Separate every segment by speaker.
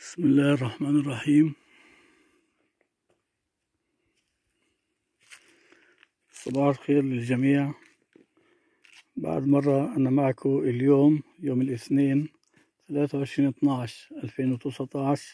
Speaker 1: بسم الله الرحمن الرحيم. صباح الخير للجميع. بعد مرة أنا معكم اليوم يوم الاثنين 23/12/2019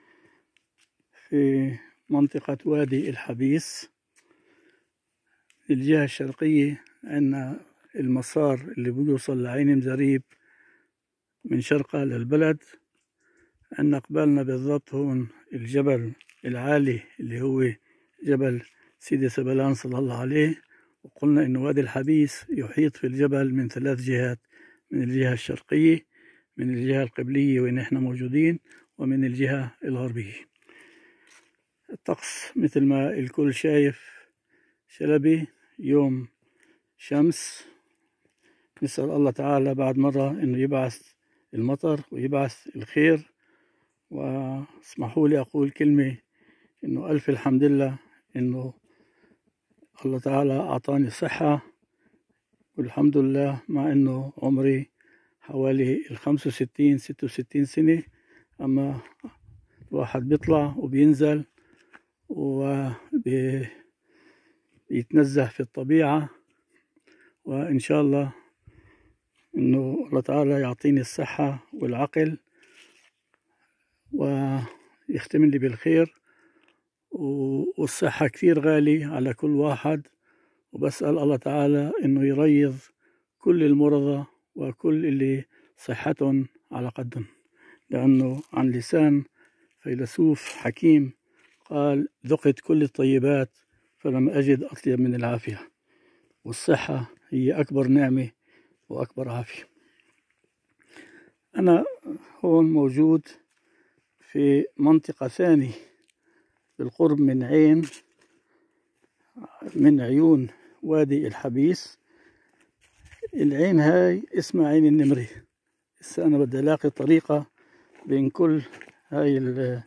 Speaker 1: في منطقة وادي الحبيس. الجهة الشرقية عندنا المسار اللي بيوصل لعين مزاريب من شرقة للبلد. عندنا قبالنا بالضبط هون الجبل العالي اللي هو جبل سيدي سبلان صلى الله عليه، وقلنا إنه وادي الحبيس يحيط في الجبل من 3 جهات: من الجهة الشرقية، من الجهة القبلية وين احنا موجودين، ومن الجهة الغربية. الطقس مثل ما الكل شايف شلبي، يوم شمس. نسأل الله تعالى بعد مرة إنه يبعث المطر ويبعث الخير. واسمحوا لي أقول كلمة إنه ألف الحمد لله إنه الله تعالى أعطاني صحة، والحمد لله، مع إنه عمري حوالي 65-66 سنة، أما الواحد بيطلع وبينزل وبيتنزه في الطبيعة، وإن شاء الله إنه الله تعالى يعطيني الصحة والعقل ويختم لي بالخير. والصحة كثير غالي على كل واحد، وبسأل الله تعالى إنه يريض كل المرضى وكل اللي صحتهم على قدهم، لأنه عن لسان فيلسوف حكيم قال: ذقت كل الطيبات فلم أجد أطيب من العافية. والصحة هي أكبر نعمة وأكبر عافية. أنا هون موجود في منطقة ثانية بالقرب من عيون وادي الحبيس. العين هاي اسمها عين النمري. هسه أنا بدي ألاقي طريقة بين كل هاي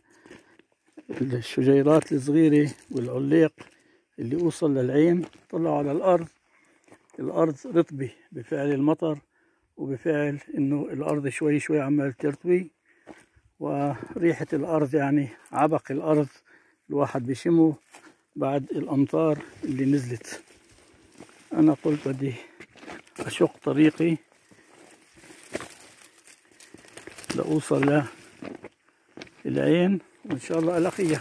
Speaker 1: الشجيرات الصغيرة والعليق اللي أوصل للعين. طلعوا على الأرض رطبة بفعل المطر، وبفعل إنه الأرض شوي شوي عمال ترتوي، وريحة الأرض يعني عبق الأرض الواحد بيشمه بعد الأمطار اللي نزلت. أنا قلت بدي أشق طريقي لأوصل للعين، وإن شاء الله ألاقيها.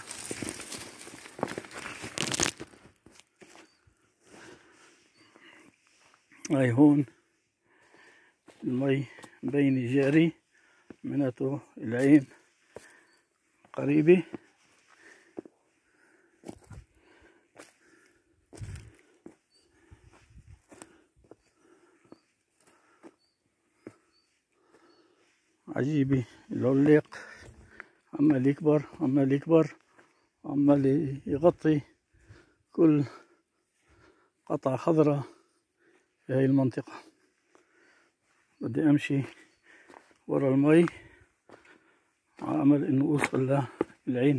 Speaker 1: هاي هون المي بيني جاري، معناته العين قريبة. عجيبة، العليق عمال يكبر عمال يكبر، عمال يغطي كل قطعة خضراء في هاي المنطقة. بدي أمشي ورا المي على أمل إنه أوصل للعين.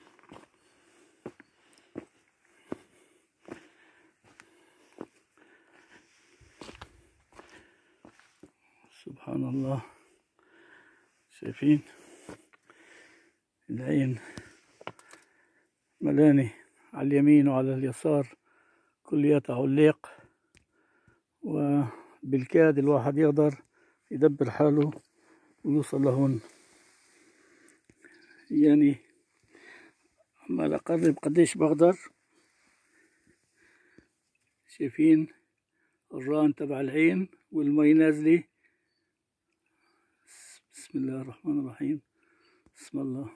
Speaker 1: سبحان الله، شايفين العين ملاني على اليمين وعلى اليسار كلياتها عليق، وبالكاد الواحد يقدر يدبر حاله ويوصل لهون. يعني عمال أقرب قديش بقدر. شايفين الران تبع العين والمي نازلة. بسم الله الرحمن الرحيم. بسم الله.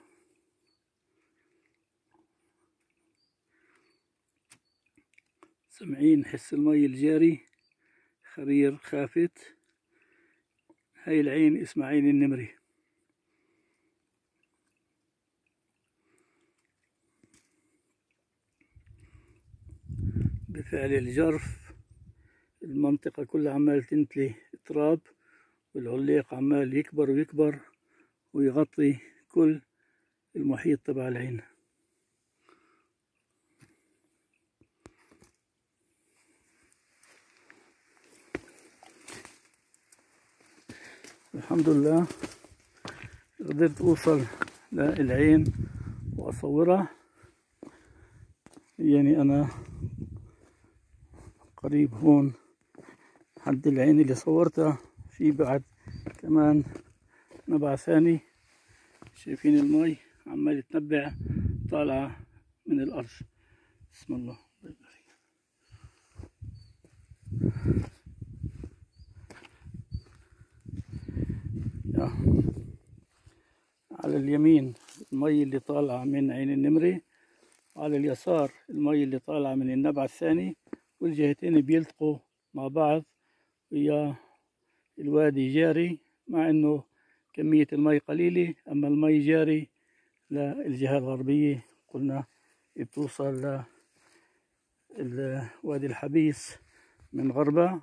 Speaker 1: سمعين حس المي الجاري، خرير خافت. هاي العين اسمها عين النمري. بفعل الجرف المنطقة كلها عمال تنتلي تراب، والعليق عمال يكبر ويكبر ويغطي كل المحيط تبع العين. الحمد لله قدرت أوصل للعين وأصورها. يعني أنا قريب هون حد العين اللي صورتها، في بعد كمان نبع ثاني. شايفين المي عمال يتنبع طالعة من الأرض. بسم الله. على اليمين المي اللي طالعة من عين النمرة، وعلى اليسار المي اللي طالعة من النبع الثاني، والجهتين بيلتقوا مع بعض ويا الوادي جاري، مع انه كمية المي قليلة، اما المي جاري للجهة الغربية. قلنا بتوصل لوادي الحبيس من غربها،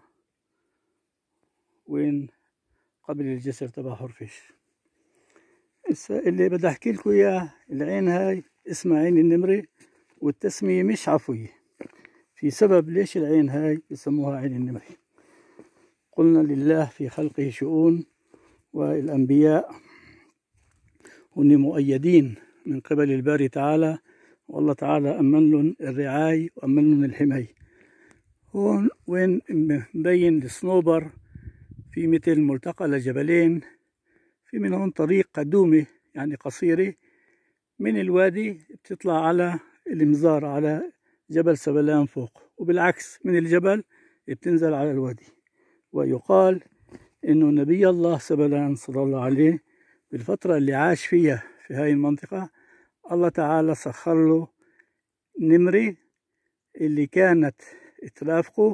Speaker 1: وين قبل الجسر تبع خرفش. اللي بدي احكي لكم اياه، العين هاي اسمها عين النمرة، والتسمية مش عفوية، في سبب ليش العين هاي بسموها عين النمرة. قلنا لله في خلقه شؤون، والأنبياء هن مؤيدين من قبل الباري تعالى، والله تعالى أمن لهم الرعاية وأمن لهم الحماية. هون وين مبين الصنوبر، في مثل ملتقى لجبلين، في من هون طريق قدومة يعني قصيرة من الوادي بتطلع على المزار على جبل سبلان فوق، وبالعكس من الجبل بتنزل على الوادي. ويقال إنه نبي الله سبلان صلى الله عليه بالفترة اللي عاش فيها في هاي المنطقة، الله تعالى سخر له نمرة اللي كانت ترافقه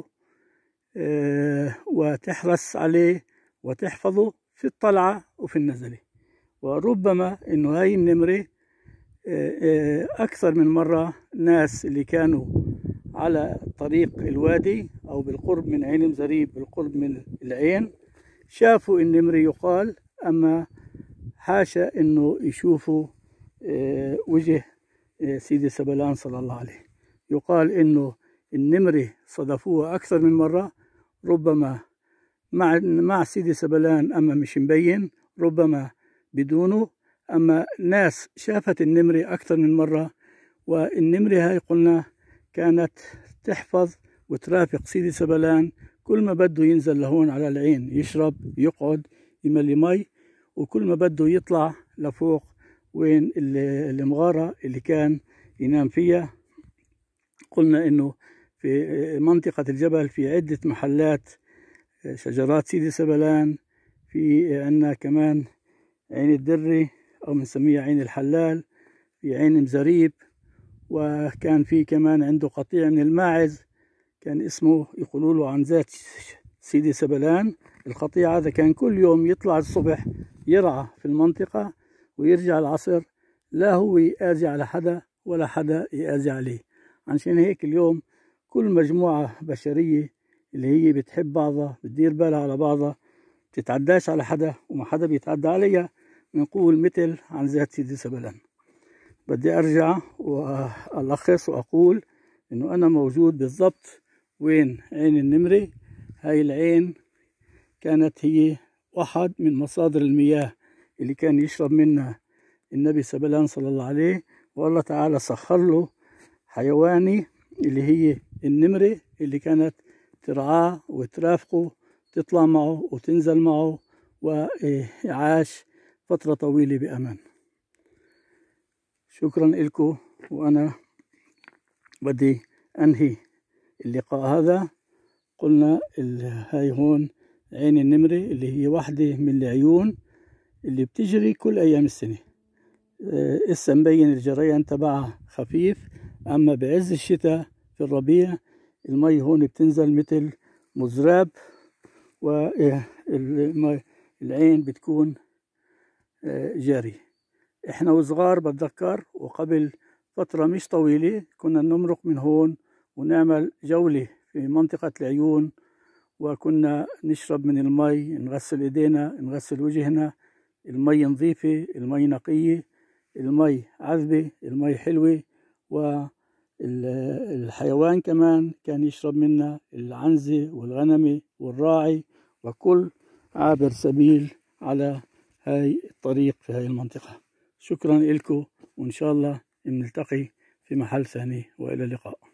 Speaker 1: وتحرس عليه وتحفظه في الطلعة وفي النزلة. وربما إنه هاي النمرة أكثر من مرة ناس اللي كانوا على طريق الوادي أو بالقرب من عين مزريب، بالقرب من العين، شافوا النمر يقال، أما حاشا إنه يشوفوا وجه سيدي سبلان صلى الله عليه. يقال إنه النمر صدفوه أكثر من مرة، ربما مع سيدي سبلان أما مش مبين، ربما بدونه، أما ناس شافت النمر أكثر من مرة. والنمر هاي قلنا كانت تحفظ وترافق سيدي سبلان، كل ما بده ينزل لهون على العين يشرب، يقعد، يملي مي، وكل ما بده يطلع لفوق وين المغارة اللي كان ينام فيها. قلنا إنه في منطقة الجبل في عدة محلات شجرات سيدي سبلان، في عنا كمان عين الدري أو بنسميها عين الحلال، في عين مزريب، وكان في كمان عنده قطيع من الماعز كان اسمه يقولوا له عن ذات سيدي سبلان. القطيع هذا كان كل يوم يطلع الصبح يرعى في المنطقة ويرجع العصر، لا هو يآذي على حدا ولا حدا يآذي عليه. عشان هيك اليوم كل مجموعة بشرية اللي هي بتحب بعضها، بتدير بالها على بعضها، بتتعداش على حدا وما حدا بيتعدى عليها، بنقول مثل عن ذات سيدي سبلان. بدي أرجع وألخص وأقول إنه أنا موجود بالضبط وين عين النمرة. هاي العين كانت هي واحد من مصادر المياه اللي كان يشرب منها النبي سبلان صلى الله عليه، والله تعالى سخر له حيواني اللي هي النمرة اللي كانت ترعاه وترافقه، تطلع معه وتنزل معه، وعاش فترة طويلة بأمان. شكرا لكم، وأنا بدي أنهي اللقاء هذا. قلنا هاي هون عين النمرة اللي هي واحدة من العيون اللي بتجري كل أيام السنة. إسا مبين الجريان تبعها خفيف، أما بعز الشتاء في الربيع المي هون بتنزل مثل مزراب، والعين بتكون جاري. إحنا وصغار بتذكر، وقبل فترة مش طويلة كنا نمرق من هون ونعمل جولة في منطقة العيون، وكنا نشرب من المي، نغسل إيدينا، نغسل وجهنا. المي نظيفة، المي نقية، المي عذبة، المي حلوة. والحيوان كمان كان يشرب منها، العنزة والغنمة والراعي وكل عابر سبيل على هاي الطريق في هاي المنطقة. شكرا لكم، وإن شاء الله نلتقي في محل ثاني، وإلى اللقاء.